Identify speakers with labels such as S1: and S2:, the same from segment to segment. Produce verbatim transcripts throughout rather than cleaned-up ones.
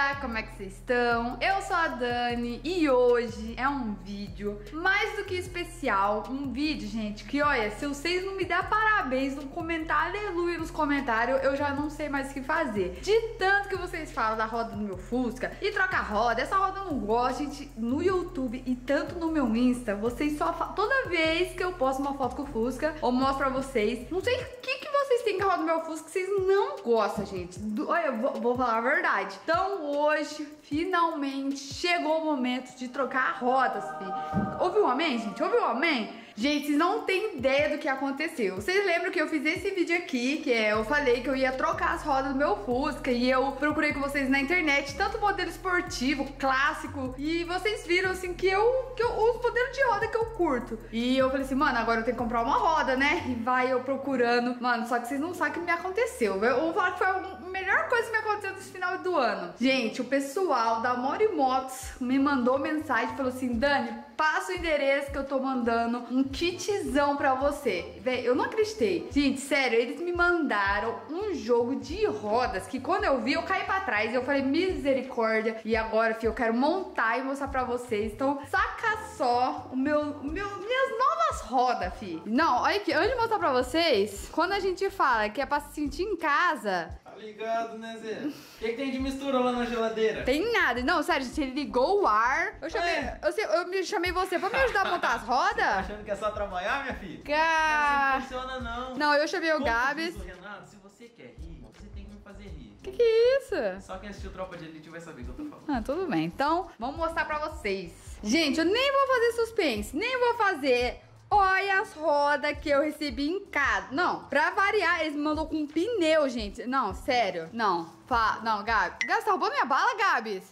S1: dia, como é que vocês estão? Eu sou a Dani e hoje é um vídeo mais do que especial. Um vídeo, gente, que olha, se vocês não me der parabéns, não comentar aleluia nos comentários, eu já não sei mais o que fazer. De tanto que vocês falam da roda do meu Fusca e troca roda, essa roda eu não gosto, gente, no YouTube e tanto no meu Insta, vocês só falam, toda vez que eu posto uma foto com o Fusca ou mostro pra vocês, não sei o que que vocês têm com a roda do meu Fusca que vocês não gostam, gente. Do, olha, eu vou, vou falar a verdade. Então hoje, finalmente, chegou o momento de trocar rodas, fi. Ouviu um amém, gente? Ouviu um amém? Gente, vocês não têm ideia do que aconteceu. Vocês lembram que eu fiz esse vídeo aqui, que é, eu falei que eu ia trocar as rodas do meu Fusca e eu procurei com vocês na internet, tanto modelo esportivo, clássico, e vocês viram assim que eu, que eu os modelos de roda que eu curto. E eu falei assim, mano, agora eu tenho que comprar uma roda, né? E vai eu procurando. Mano, só que vocês não sabem o que me aconteceu. Eu vou falar que foi a melhor coisa que me aconteceu nesse final do ano. Gente, o pessoal da Mori Motos me mandou mensagem e falou assim, Dani, passa o endereço que eu tô mandando um kitzão pra você. Véi, eu não acreditei. Gente, sério, eles me mandaram um jogo de rodas que quando eu vi, eu caí pra trás. Eu falei, misericórdia. E agora, filho, eu quero montar e mostrar pra vocês. Então, saca só o meu, o meu, minhas novas rodas, fi. Não, olha aqui, antes de mostrar pra vocês, quando a gente fala que é pra se sentir em casa...
S2: Ligado, né, Zé? O que, que tem de mistura lá na geladeira?
S1: Tem nada. Não, sério, gente, ele ligou o ar. Eu chamei,
S2: É.
S1: eu, eu me chamei você pra me ajudar a montar as rodas?
S2: Tá achando que é só trabalhar, minha filha?
S1: Ga...
S2: Não funciona, não.
S1: Não, eu chamei o
S2: Como
S1: Gabs.
S2: diz o Renato, se você quer rir, você tem que me fazer rir.
S1: Que que é isso?
S2: Só quem assistiu Tropa de Elite vai saber o que eu tô falando.
S1: Ah, tudo bem. Então, vamos mostrar pra vocês. Gente, eu nem vou fazer suspense, nem vou fazer... Olha as rodas que eu recebi em casa. Não, pra variar, eles me mandou com um pneu, gente. Não, sério. Não, fa... não, Gabi. Gabi, você roubou minha bala, Gabs?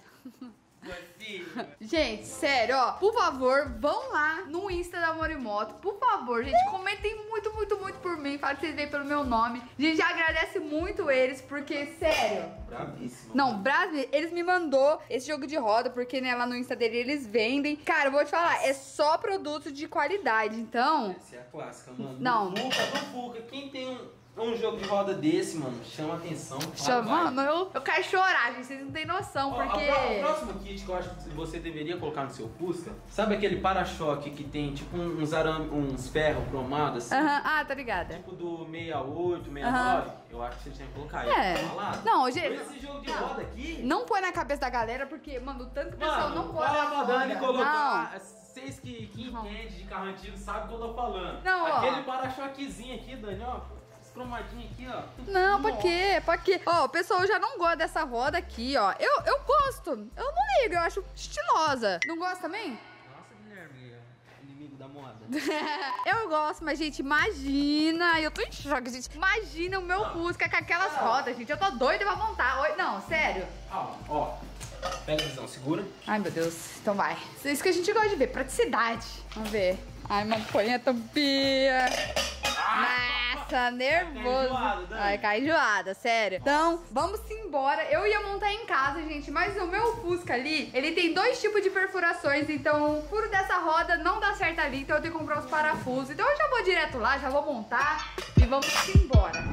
S1: Gente, sério, ó, por favor, vão lá no Insta da Morimoto, por favor, gente, comentem muito, muito, muito por mim, fala que vocês veem pelo meu nome. A gente já agradece muito eles, porque, sério,
S2: bravíssimo.
S1: Não, Brasil, eles me mandou esse jogo de roda, porque, né, lá no Insta dele eles vendem. Cara, eu vou te falar, é só produto de qualidade, então...
S2: Essa é a clássica, mano.
S1: Não.
S2: Do Fuca, do Fuca, quem tem um... Um jogo de roda desse, mano, chama atenção.
S1: Chamando, eu, eu quero chorar, gente, vocês não têm noção,
S2: Ó,
S1: porque...
S2: O próximo kit que eu acho que você deveria colocar no seu Fusca, sabe aquele para-choque que tem tipo uns arame, uns ferros cromados assim?
S1: Aham, ah, tá ligada.
S2: Tipo do sessenta e oito, sessenta e nove,
S1: Aham.
S2: eu acho que você tinha que colocar
S1: É.
S2: ele do lado.
S1: Não, gente...
S2: Esse jogo de roda aqui...
S1: Não põe na cabeça da galera, porque, mano, o tanto que o pessoal
S2: Mano,
S1: não pode...
S2: fala pra Dani colocar.
S1: Não.
S2: Vocês que, que entendem de carro antigo sabem o que eu tô falando.
S1: Não, ó.
S2: Aquele para-choquezinho aqui, Dani, ó. Cromadinho aqui, ó.
S1: Não, pra
S2: Nossa.
S1: quê? Pra quê? Ó, o pessoal já não gosta dessa roda aqui, ó. Eu, eu gosto. Eu não ligo, eu acho estilosa. Não gosta também?
S2: Nossa, Guilherme, inimigo da moda.
S1: Eu gosto, mas, gente, imagina. Eu tô em choque, gente. Imagina o meu Fusca com aquelas rodas, gente. Eu tô doida pra montar. Oi, não, sério.
S2: Ó, ó. Pega a visão, segura.
S1: Ai, meu Deus. Então vai. Isso que a gente gosta de ver, praticidade. Vamos ver. Ai, uma folhinha tampinha. Nossa, nervoso.
S2: enjoada, Dani.
S1: Vai cair enjoada, sério. Então, vamos embora. Eu ia montar em casa, gente, mas o meu Fusca ali, ele tem dois tipos de perfurações, então o furo dessa roda não dá certo ali, então eu tenho que comprar os parafusos. Então eu já vou direto lá, já vou montar e vamos embora.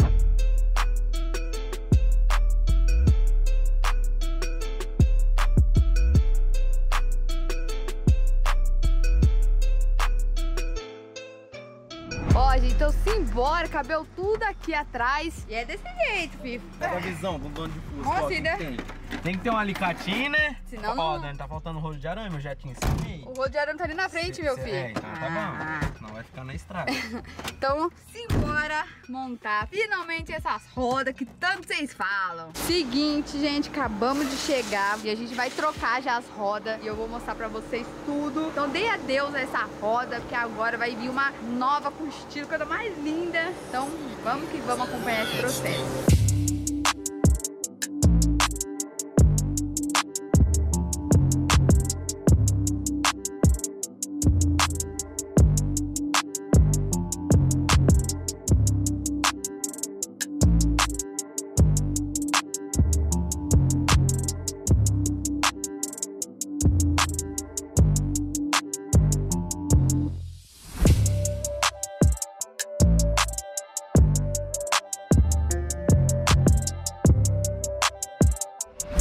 S1: Ó, gente, então simbora, cabelo tudo aqui atrás. E é desse jeito, filho.
S2: Pega a visão do dono de Fusca.
S1: Como
S2: ó,
S1: assim,
S2: que
S1: né?
S2: Tem. Tem que ter um alicatinho, né?
S1: Senão
S2: Ó,
S1: não-
S2: Dani, tá faltando rolo de arame, eu já te ensinei.
S1: O rodeado não tá ali na frente,
S2: Cê-
S1: meu
S2: cê-
S1: filho.
S2: É, então tá
S1: Ah.
S2: bom. Senão vai ficar na estrada.
S1: Então, simbora montar finalmente essas rodas que tanto vocês falam. Seguinte, gente, acabamos de chegar e a gente vai trocar já as rodas e eu vou mostrar pra vocês tudo. Então, dê adeus a essa roda, porque agora vai vir uma nova com estilo, coisa mais linda. Então, vamos que vamos acompanhar esse processo.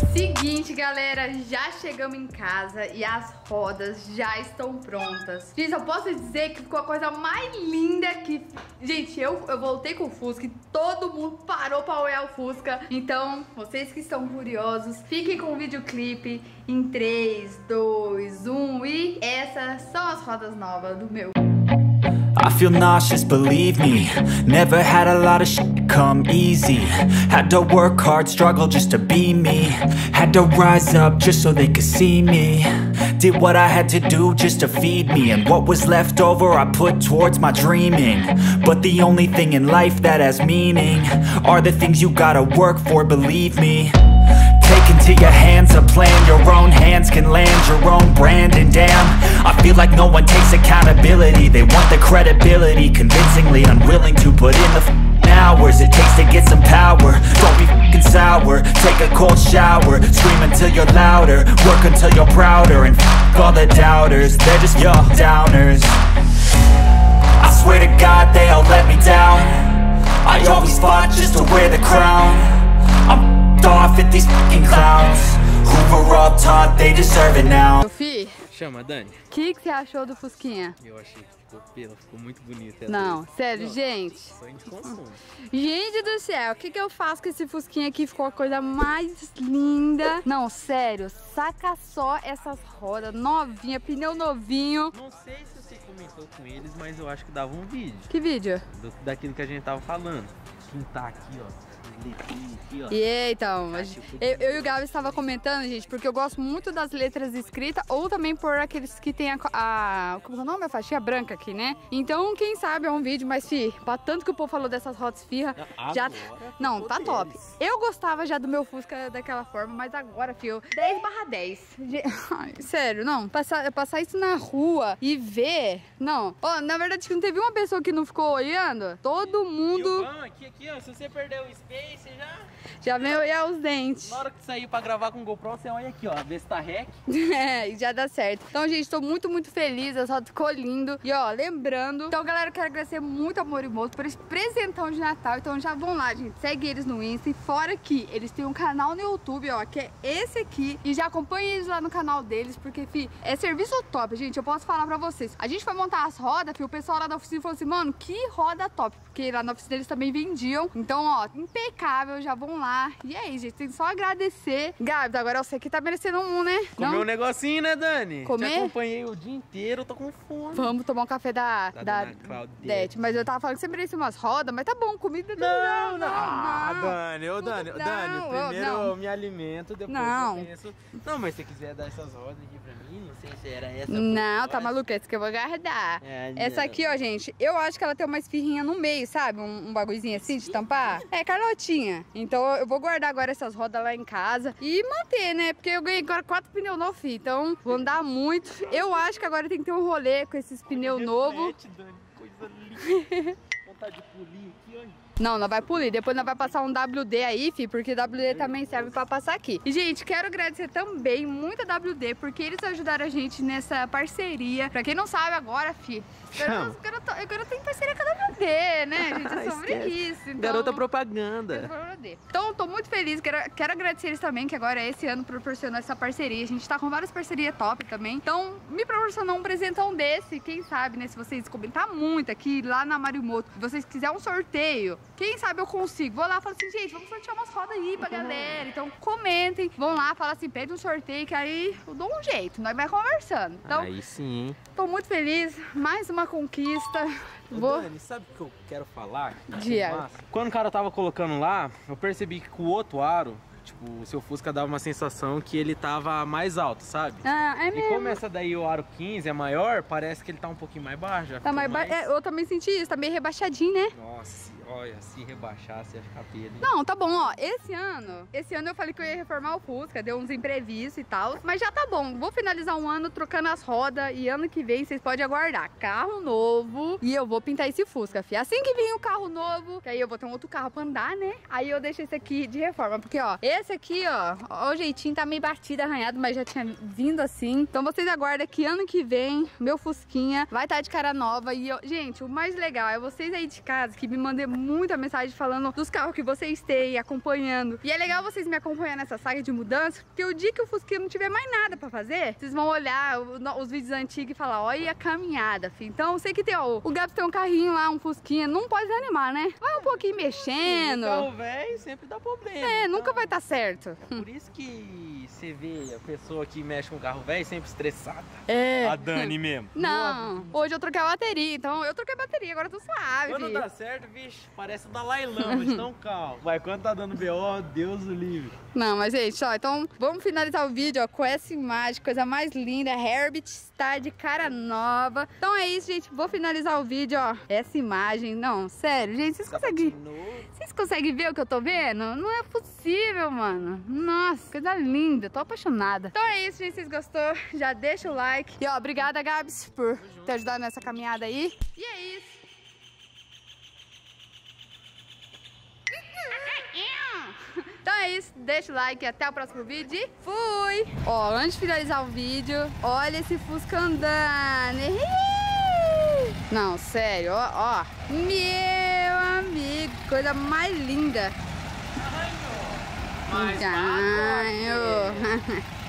S1: Seguinte, galera, já chegamos em casa e as rodas já estão prontas. Gente, eu posso dizer que ficou a coisa mais linda que... Gente, eu, eu voltei com o Fusca e todo mundo parou pra olhar o Fusca. Então, vocês que estão curiosos, fiquem com o videoclipe em três, dois, um e essas são as rodas novas do meu.
S3: I feel nauseous, believe me. Never had a lot of shit come easy. Had to work hard, struggle just to be me. Had to rise up just so they could see me. Did what I had to do just to feed me. And what was left over I put towards my dreaming. But the only thing in life that has meaning are the things you gotta work for, believe me. Take into your hands a plan. Your own hands can land your own brand. And damn, I feel like no one takes accountability. They want the credibility, convincingly unwilling to put in the f***ing hours it takes to get some power. Don't be f***ing sour, take a cold shower. Scream until you're louder, work until you're prouder. And f*** all the doubters, they're just your downers. I swear to God they all let me down. I always fought just to wear the crown. I'm off at these fucking clowns who were all taught they deserve it now.
S1: Fi,
S2: chama, Dani.
S1: o que, que você achou do Fusquinha?
S2: Eu achei que ficou pela, ficou muito bonita.
S1: Não, sério,
S2: Não,
S1: gente.
S2: sonho de consumo.
S1: Gente do céu, o que, que eu faço com esse Fusquinha aqui? Ficou a coisa mais linda. Não, sério, saca só essas rodas novinha, pneu novinho.
S2: Não sei se você comentou com eles, mas eu acho que dava um vídeo.
S1: Que vídeo?
S2: Do, daquilo que a gente tava falando. Pintar aqui, ó. Aqui, ó.
S1: E então, eu, eu e o Gabi estava comentando, gente, porque eu gosto muito das letras escritas ou também por aqueles que tem a, a como é o nome? A faixinha branca aqui, né? Então, quem sabe é um vídeo, mas, fi, pra tanto que o povo falou dessas rodas firra, já... Não, tá top. Eu gostava já do meu Fusca daquela forma, mas agora, fio, dez barra dez. Ai, sério, não, passar, passar isso na rua e ver, não. Ó, na verdade, não teve uma pessoa que não ficou olhando? Todo mundo...
S2: E o bom aqui, aqui, ó, se você perder o Space, já...
S1: Já veio olhar os dentes.
S2: Na hora que sair pra gravar com o GoPro, você olha aqui, ó, vê se tá rec.
S1: É, e já dá certo. Então, gente, tô muito, muito feliz, a foto ficou lindo. E, ó, lembrando... Então, galera, eu quero agradecer muito a Morimoto por esse presentão de Natal. Então, já vão lá, gente, segue eles no Insta. E fora que eles têm um canal no YouTube, ó, que é esse aqui. E já acompanha eles lá no canal deles, porque, fi, é serviço top, gente. Eu posso falar pra vocês. A gente foi montar as rodas, fi, o pessoal lá da oficina falou assim, mano, que roda top. Porque lá na oficina eles também vendiam. Então, ó, impecável, já vão lá. E aí, gente, tem só agradecer. Gabi, agora eu sei que tá merecendo um, né?
S2: Comeu um negocinho, né, Dani?
S1: Comer?
S2: Te acompanhei o dia inteiro, eu tô com fome.
S1: Vamos tomar um café da,
S2: Da
S1: da
S2: dona Claudete.
S1: Dete. Mas eu tava falando que você merecia umas rodas, mas tá bom, comida
S2: Não,
S1: não,
S2: não.
S1: não.
S2: Ah,
S1: não.
S2: Dani, ô
S1: Tudo-
S2: Dani,
S1: não,
S2: Dani,
S1: ô,
S2: primeiro
S1: não.
S2: eu me alimento, depois
S1: Não.
S2: eu penso. Não, mas se você quiser dar essas rodas aqui pra mim, não sei se era essa.
S1: Não,
S2: boa,
S1: tá
S2: eu
S1: maluco, essa que eu vou guardar.
S2: É,
S1: Essa
S2: não.
S1: aqui, ó, gente, eu acho que ela tem uma esfirrinha no meio, sabe? Um, um bagulhozinho assim de tampar. É, Carlotinha. Então eu vou guardar agora essas rodas lá em casa e manter, né? Porque eu ganhei agora quatro pneus novos, filho. Então vou andar muito. Eu acho que agora tem que ter um rolê com esses pneus novos.
S2: Reflete, Dani, coisa linda. Vontade de polir aqui, olha.
S1: Não, não vai polir. Depois nós vai passar um W D aí, fi, porque W D também serve pra passar aqui. E, gente, quero agradecer também muito a W D, porque eles ajudaram a gente nessa parceria. Pra quem não sabe agora, fi,
S2: Chama.
S1: eu quero ter parceria com a W D, né, gente? É sobre
S2: Esquece.
S1: isso. Então...
S2: Garota propaganda.
S1: Então, tô muito feliz, quero, quero agradecer eles também, que agora esse ano proporcionou essa parceria. A gente tá com várias parcerias top também. Então, me proporcionou um presentão desse. Quem sabe, né, se vocês comentar muito aqui, lá na Morimoto, se vocês quiserem um sorteio, quem sabe eu consigo. Vou lá e falo assim, gente, vamos sortear umas rodas aí pra galera. Então, comentem. Vão lá, fala assim, pede um sorteio, que aí eu dou um jeito. Nós vai conversando. Então,
S2: Aí sim, hein?
S1: tô muito feliz. Mais uma conquista. Vou...
S2: Dani, sabe o que eu quero falar?
S1: Dia.
S2: Massa. Quando o cara tava colocando lá, eu percebi que com o outro aro, tipo, o seu Fusca dava uma sensação que ele tava mais alto, sabe?
S1: Ah, é
S2: E
S1: mesmo.
S2: como essa daí, o aro quinze, é maior, parece que ele tá um pouquinho mais baixo. Já
S1: Tá
S2: ficou
S1: mais ba... é, eu também senti isso, tá meio rebaixadinho, né?
S2: Nossa, olha, se rebaixasse ia ficar pelo.
S1: Não, tá bom, ó, esse ano, esse ano eu falei que eu ia reformar o Fusca, deu uns imprevistos e tal, mas já tá bom, vou finalizar um ano trocando as rodas e ano que vem vocês podem aguardar carro novo e eu vou pintar esse Fusca, fi. Assim que vir o carro novo, que aí eu vou ter um outro carro pra andar, né? Aí eu deixo esse aqui de reforma, porque ó, esse aqui, ó, ó o jeitinho tá meio batido, arranhado, mas já tinha vindo assim, então vocês aguardam que ano que vem meu Fusquinha vai estar tá de cara nova e eu, gente, o mais legal é vocês aí de casa que me mandem muita mensagem falando dos carros que vocês têm, acompanhando. E é legal vocês me acompanhar nessa saga de mudança, porque o dia que o Fusquinha não tiver mais nada pra fazer, vocês vão olhar os vídeos antigos e falar, olha a caminhada, filho. Então, eu sei que tem, ó, o Gabs tem um carrinho lá, um Fusquinha, não pode desanimar, né? Vai um pouquinho mexendo.
S2: O carro velho sempre dá problema.
S1: É,
S2: então...
S1: nunca vai estar certo.
S2: É por isso que você vê a pessoa que mexe com o carro velho sempre estressada.
S1: É.
S2: A Dani mesmo.
S1: Não, hoje eu troquei a bateria, então eu troquei a bateria, agora eu tô suave.
S2: Quando dá certo, vixe, parece o Dalai Lama, de tão calmo. Vai, quando tá dando B O, Deus o livre.
S1: Não, mas gente, ó, então vamos finalizar o vídeo, ó, com essa imagem, coisa mais linda. Herbert está de cara nova. Então é isso, gente, vou finalizar o vídeo, ó, essa imagem. Não, sério, gente, vocês conseguem... Vocês conseguem ver o que eu tô vendo? Não é possível, mano. Nossa, coisa linda, tô apaixonada. Então é isso, gente, se vocês gostou, já deixa o like. E ó, obrigada, Gabs, por ter ajudado nessa caminhada aí. E é isso. Então é isso, deixa o like e até o próximo vídeo e fui! Ó, antes de finalizar o vídeo, olha esse Fusca andando! Não, sério, ó, ó. Meu amigo, coisa mais linda!
S2: Mais
S1: Ganho!